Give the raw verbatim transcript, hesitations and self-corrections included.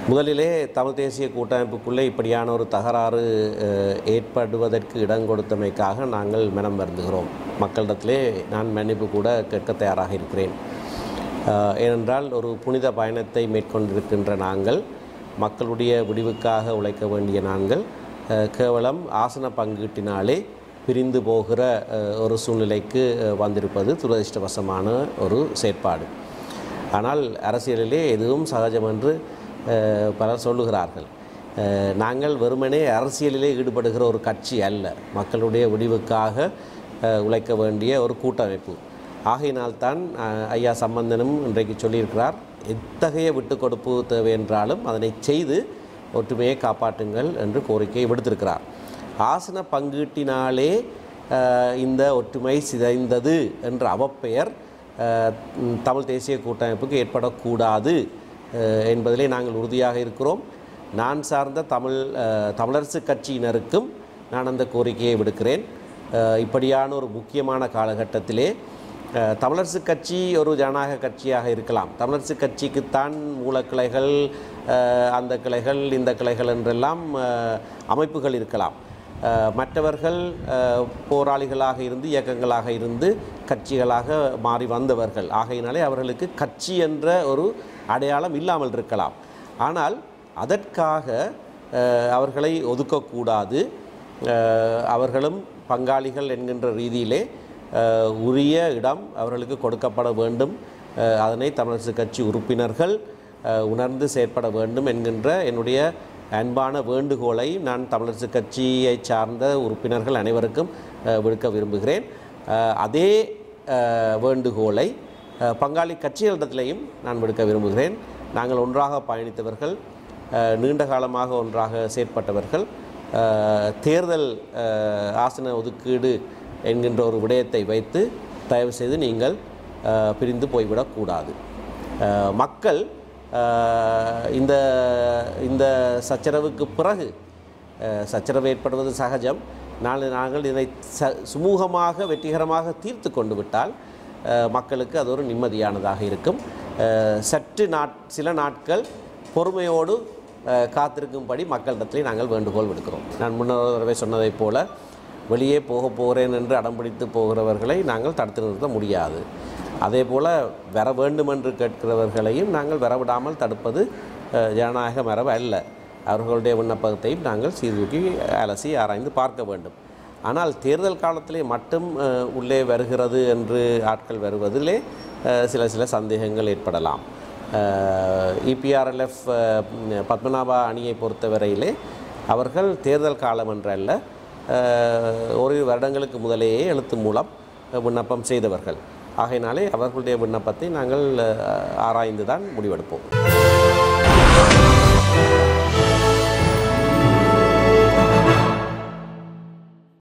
முதலிலே தமிழ் தேசிய கூட்டமைப்புக்குள்ளே இப்படியான ஒரு தகராறு ஏற்படுவதற்கு இடம் கொடுத்தமைக்காக நாங்கள் மனம் வருந்துகிறோம். மக்களிடத்திலே நான் மன்னிப்பு கூட கேட்க தயாராக இருக்கிறேன். ஏனென்றால் ஒரு புனித பயணத்தை மேற்கொண்டிருக்கின்ற நாங்கள், மக்களுடைய விடிவுக்காக உழைக்க வேண்டிய நாங்கள் கேவலம் ஆசன பங்கீட்டினாலே பிரிந்து போகிற ஒரு சூழ்நிலைக்கு வந்திருப்பது துரதிர்ஷ்டவசமான ஒரு செயற்பாடு. ஆனால் அரசியலிலே எதுவும் சகஜம் என்று பலர் சொல்லுகிறார்கள். நாங்கள் வெறுமனே அரசியலிலே ஈடுபடுகிற ஒரு கட்சி அல்ல, மக்களுடைய விடிவுக்காக உழைக்க வேண்டிய ஒரு கூட்டமைப்பு. ஆகையினால்தான் ஐயா சம்பந்தனும் இன்றைக்கு சொல்லியிருக்கிறார், எத்தகைய விட்டு கொடுப்பு தேவை என்றாலும் அதனை செய்து ஒற்றுமையை காப்பாற்றுங்கள் என்று கோரிக்கை விடுத்திருக்கிறார். ஆசன பங்கீட்டினாலே இந்த ஒற்றுமை சிதைந்தது என்ற அவப்பெயர் தமிழ் தேசிய கூட்டமைப்புக்கு ஏற்படக்கூடாது என்பதிலே நாங்கள் உறுதியாக இருக்கிறோம். நான் சார்ந்த தமிழ் தமிழரசு கட்சியினருக்கும் நான் அந்த கோரிக்கையை விடுக்கிறேன். இப்படியான ஒரு முக்கியமான காலகட்டத்திலே தமிழரசு கட்சி ஒரு ஜனநாயக கட்சியாக இருக்கலாம். தமிழரசு கட்சிக்குத்தான் மூலக்கிளைகள், அந்த கிளைகள், இந்த கிளைகள் என்றெல்லாம் அமைப்புகள் இருக்கலாம். மற்றவர்கள் போராளிகளாக இருந்து இயக்கங்களாக இருந்து கட்சிகளாக மாறி வந்தவர்கள். ஆகையினாலே அவர்களுக்கு கட்சி என்ற ஒரு அடையாளம் இல்லாமல் இருக்கலாம். ஆனால் அதற்காக அவர்களை ஒதுக்கக்கூடாது. அவர்களும் பங்காளிகள் என்கின்ற ரீதியிலே உரிய இடம் அவர்களுக்கு கொடுக்கப்பட வேண்டும். அதனை தமிழரசு கட்சி உறுப்பினர்கள் உணர்ந்து செயற்பட வேண்டும் என்கின்ற என்னுடைய அன்பான வேண்டுகோளை நான் தமிழரசு கட்சியை சார்ந்த உறுப்பினர்கள் அனைவருக்கும் விடுக்க விரும்புகிறேன். அதே வேண்டுகோளை பங்காளி கட்சிகளிடத்திலையும் நான் விடுக்க விரும்புகிறேன். நாங்கள் ஒன்றாக பயணித்தவர்கள், நீண்ட காலமாக ஒன்றாக செயற்பட்டவர்கள். தேர்தல் ஆசன ஒதுக்கீடு என்கின்ற ஒரு விடயத்தை வைத்து தயவு செய்து நீங்கள் பிரிந்து போய்விடக்கூடாது. மக்கள் இந்த இந்த சச்சரவுக்கு பிறகு சச்சரவு ஏற்படுவது சகஜம். நாளை நாங்கள் இதை ச சுமூகமாக வெற்றிகரமாக தீர்த்து கொண்டு விட்டால் மக்களுக்கு அது ஒரு நிம்மதியானதாக இருக்கும். சற்று நாட் சில நாட்கள் பொறுமையோடு காத்திருக்கும்படி மக்களிடத்திலே நாங்கள் வேண்டுகோள் விடுக்கிறோம். நான் முன்னொரு தடவை சொன்னதைப் போல வெளியே போக போகிறேன் என்று அடம்பிடித்து போகிறவர்களை நாங்கள் தடுத்து நிறுத்த முடியாது. அதே போல் வர வேண்டும் என்று கேட்கிறவர்களையும் நாங்கள் வரவிடாமல் தடுப்பது ஜனநாயக மரபு அல்ல. அவர்களுடைய விண்ணப்பத்தையும் நாங்கள் சீர்தூக்கி அலசி ஆராய்ந்து பார்க்க வேண்டும். ஆனால் தேர்தல் காலத்திலே மட்டும் உள்ளே வருகிறது என்று ஆட்கள் வருவதிலே சில சில சந்தேகங்கள் ஏற்படலாம். இபிஆர்எல்எஃப் பத்மநாபா அணியை பொறுத்தவரையிலே அவர்கள் தேர்தல் காலம் என்றல்ல, ஓரிரு வருடங்களுக்கு முதலேயே எழுத்து மூலம் விண்ணப்பம் செய்தவர்கள். ஆகையினாலே அவர்களுடைய விண்ணப்பத்தை நாங்கள் ஆராய்ந்து தான் முடிவெடுப்போம்.